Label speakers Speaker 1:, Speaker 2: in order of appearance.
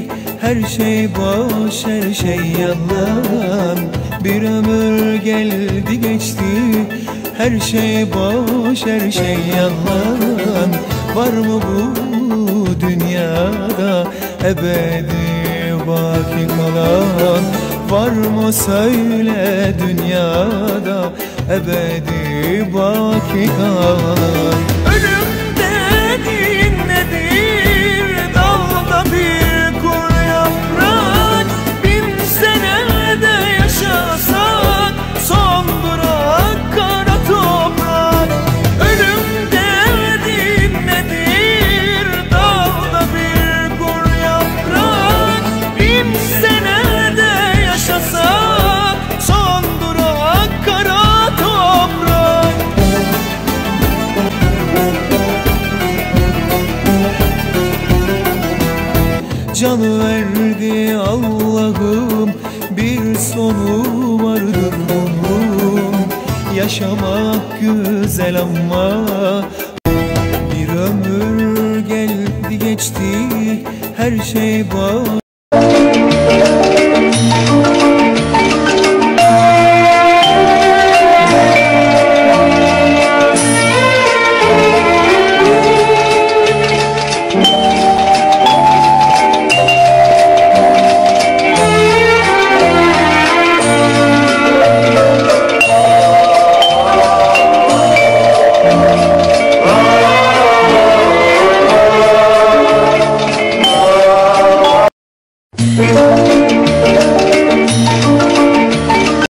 Speaker 1: her şey boş, her şey yalan. Bir ömür geldi geçti, her şey boş, her şey yalan. Var mı bu dünyada ebedi baki kalan? Var mı söyle dünyada ebedi baki kalan? Ölüm dediğin nedir? Dalda bir kur yaprak. 1000 sene de yaşasak son durak kara toprak. Ölüm dediğin nedir? Dalda bir kur yaprak. 1000 sene de yaşasak son durak kara toprak. Canı verdi Allah'ım, bir sonu vardır bunun. Yaşamak güzel ama bir ömür geldi geçti, her şey boş.